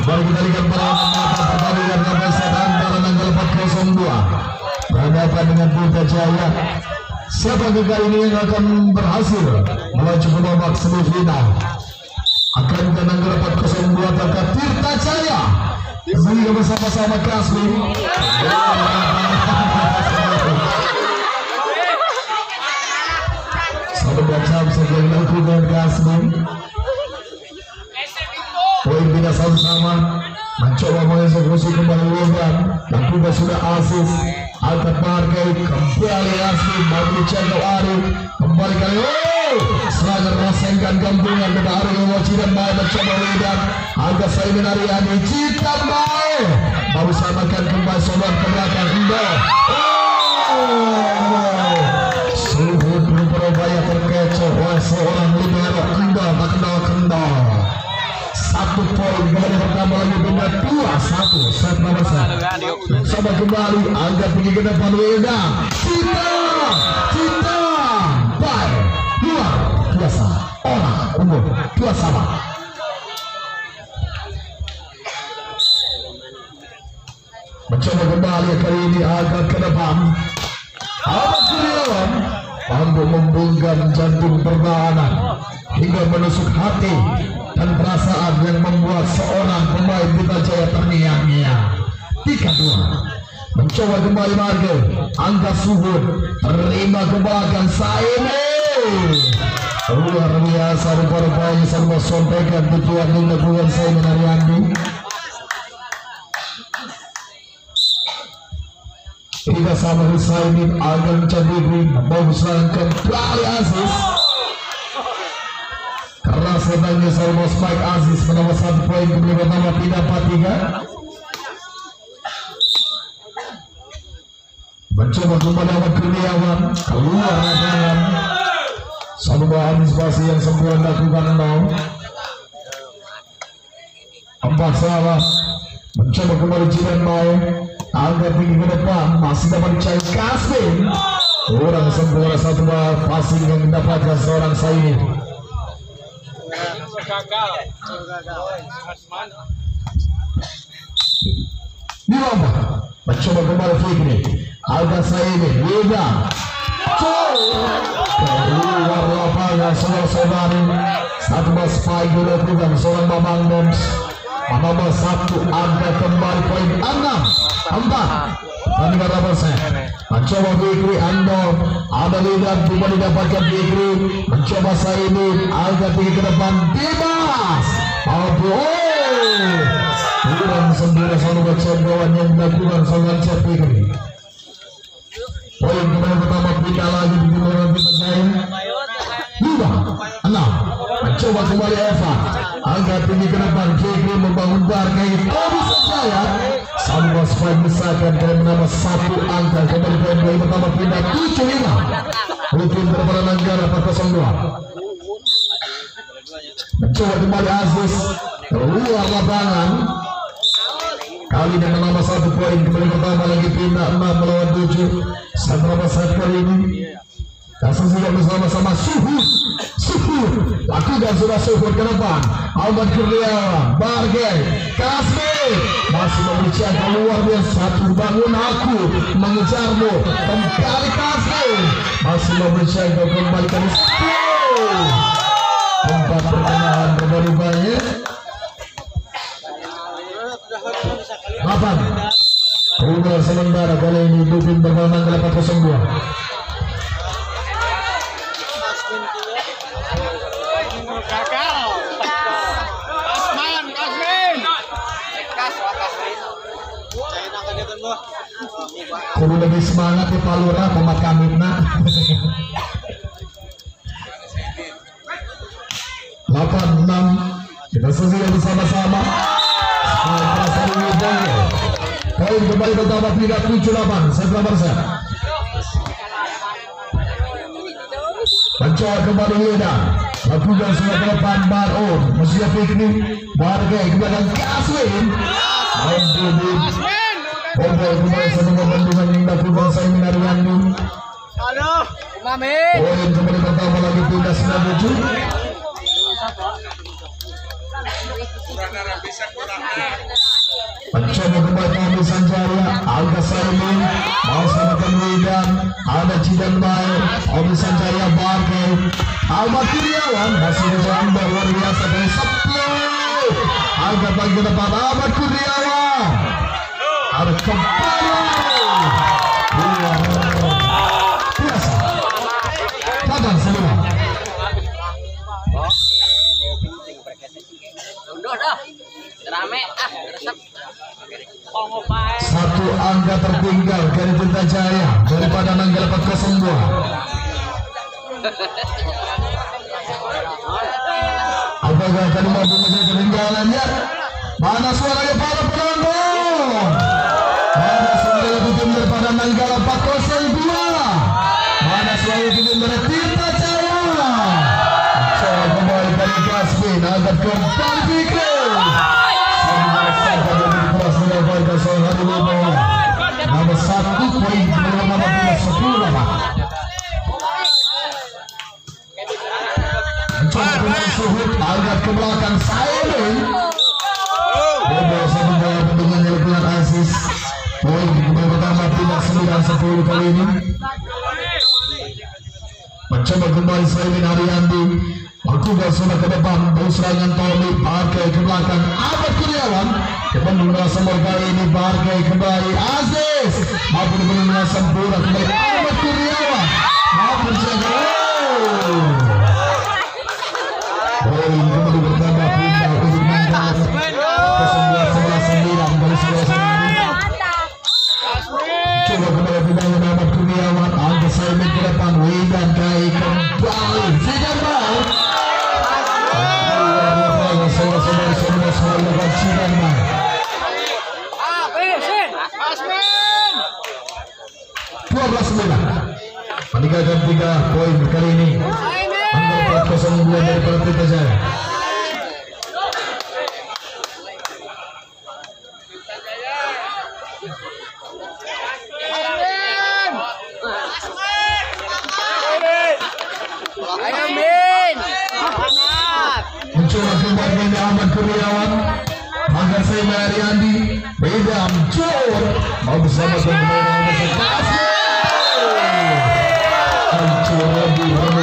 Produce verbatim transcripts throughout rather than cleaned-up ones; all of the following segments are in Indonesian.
Kembali kita lihat pertandingan nomor satu antara Nanggala empat nol dua berhadapan dengan Pelita Jaya. Siapa kali ini yang akan berhasil melaju ke babak semifinal? Akan ke Nanggala empat nol dua atau Pelita Jaya? Kembali bersama-sama Kasmi. Satu jam saja dilakukan Kasmi. Poin tidak sama-sama mencoba mengeksekusi kembali Logan dan juga sudah asis angkat markai kembali Asmi bagi Cendol Ari kembali kali oh serangan rasakan gabungan dengan Ari Lewaci dan Bae mencoba Logan angkat Saimin Ariani Cita Bae baru samakan kembali sobat ke belakang Indo oh Suhud berupaya terkecoh oleh seorang libero Indo tak kendal-kendal. Satu poin kembali pertama lagi dengan dua satu set nomor satu. Coba kembali angkat tinggi ke depan Wilda. Cita, Cita, baik luar biasa. Orang unggul dua sama. Mencoba kembali kali ini angkat ke depan. Ahmad Kurniawan mampu membungkam jantung pertahanan hingga menusuk hati dan perasaan yang membuat seorang pemain Pelita Jaya terngiang-ngiang. Tiga dua mencoba kembali Margo angkat Suhud terima ke belakang Saimin luar biasa rupa-rupanya sama sampaikan tujuan yang dilakukan Saimin Ariandi. Tiga sama Saimin akan mencabik mau serangkan kembali Aziz karena sebenarnya Salmo Spike Aziz menambah satu poin kembali pertama tidak empat tiga. Mencoba kembali Ahmad Kurniawan keluar lapangan sebuah antisipasi yang sempurna dilakukan nol empat sama. Mencoba kembali Jidan Bae angkat tinggi ke depan masih dapat dicari Kasmin kurang sempurna satu bal passing yang mendapatkan seorang Saini. Diomba mencoba kembali Fikri agak Saini Yuda keluar lapangan saudara-saudari satu bal spike dilakukan seorang Bambang Doms nomor satu ada kembali poin enam empat dan tiga persen. Mencoba Fikri Ando ada lihat juga didapatkan Fikri mencoba Saini agak tinggi ke depan bebas mampu kurang sendiri selalu kecemburuan yang dilakukan seorang Cep Fikri. Poin kembali pertama pindah lagi di Gelora Pelita Jaya dua enam. Mencoba kembali Eva angkat tinggi ke depan Fikri membangun barkai Pelita Jaya Sambal Spike besarkan dan menambah satu angka kembali poin poin pertama pindah tujuh lima rutin terpada Nanggala empat nol dua. Mencoba kembali Aziz keluar lapangan kali ini menambah satu poin kembali pertama lagi pindah enam melawan tujuh satu nomor satu kali ini. Kasus juga bersama-sama Suhud Suhud lakukan sudah Suhud ke depan Ahmad Kurniawan Bargay Kasmi masih memberikan keluar dia satu bangun aku mengejarmu kembali Kasmi masih memberikan kembali ke tempat pertandingan kembali banyak delapan Rumah sementara kali ini Dupin bermain ke delapan nol dua. Kudu lebih semangat di Palura pemakamitna. delapan enam kita selesai bersama-sama. Poin kembali pertama tiga tujuh delapan setelah persen. Mencoba kembali Yuda lakukan semua ke depan Baron Mesya Fikri Bargay kepada Kasmin Bobo kembali satu pembandungan yang dilakukan Saimin Ariandi. Aduh, Mami. Poin kembali pertama lagi pindah sembilan tujuh. Cidan baik, Obi Sanjaya Barke, Ahmad Kurniawan masih menjambak luar biasa dari sepuluh. Angkat lagi ke depan Ahmad Kurniawan. Ada kembali. Biasa. Kadang semua. Rame ah, resep. Satu angka tertinggal dari Tirta Jaya daripada Nanggala empat nol dua. Apakah tadi mampu menjadi ketinggalannya? Mana suaranya para penonton? Mana suara tim daripada Nanggala empat nol dua? Mana suara tim dari Tirta Jaya? Coba kembali dari Gasmin agar kembali Fikri. Nomor satu poin bersama sepuluh Pak. Mencoba dengan Suhud agak ke belakang Sailin. Bebas membawa dengan Jelkulan Aziz. Poin pertama tidak sembilan sepuluh kali ini. Mencoba kembali Sailin Ariandi. Lakukan sudah ke depan, serangan Tommy Barke ke belakang Ahmad Kurniawan. Depan merasa kali ini Barke kembali Aziz. Maupun benar sempurna kembali Ahmad Kurniawan. Maupun jaga. Poin kembali bertambah pindah untuk Nanggala. Kesembilan sebelas sembilan dari sebelah sembilan. Coba kembali pindahan Ahmad Kurniawan. Angka Saimit ke depan. Widan Kai kembali. Sidan bal. dua belas sembilan meninggalkan tiga poin kali ini. Angka empat nol dua dari Tirta Jaya. Mencoba kembali dari Ahmad Kurniawan. Agar saya Mariandi Bedam Jor mau bersama dengan Kasih Mencoba di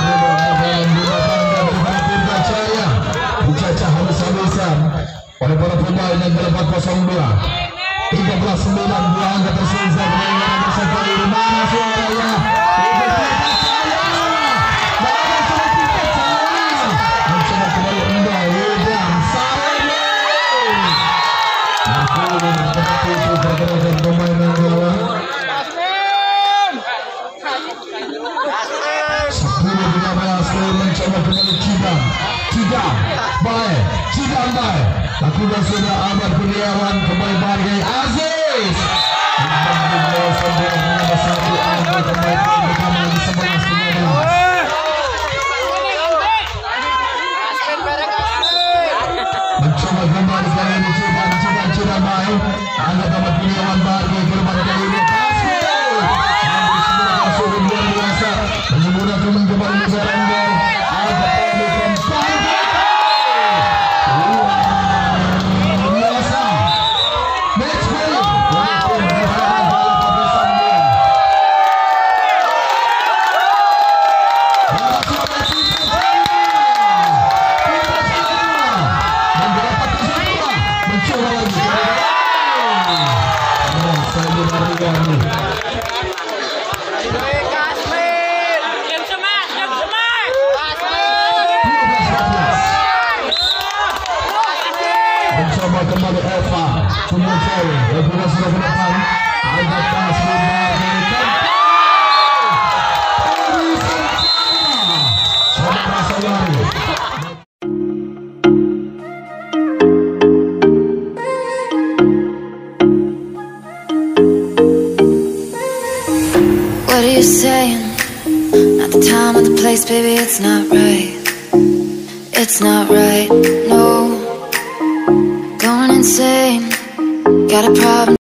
Tirta Jaya dicacah habis-habisan oleh para pemain yang empat nol dua. Tiga belas sembilan dua angka tersisa dengan masa kali di mana suaranya mencoba kembali Enda Bedam pergerakan pemain Nanggala. Sepuluh lima belas mencoba kembali Cidan. Cidan baik, Cidan baik. Lakukan sudah Ahmad Kurniawan kembali Barke Aziz. Satu angka kembali pertama di sebelas lima belas. Mencoba kembali kali ini Cidan, Cidan, Cidan baik. Angkat Ahmad Kurniawan Barke kembali kali ini Kasih. Sudah luar biasa. Menyempurnakan kembali negara Anda. Angkat kembali kembali. Luar biasa. Match point. Mencoba kembali Eva semua cewek Eva sudah ke depan angkat Kasih saudara saudari. What are you saying? Not the time or the place, baby, it's not right. It's not right, no. Going insane, got a problem.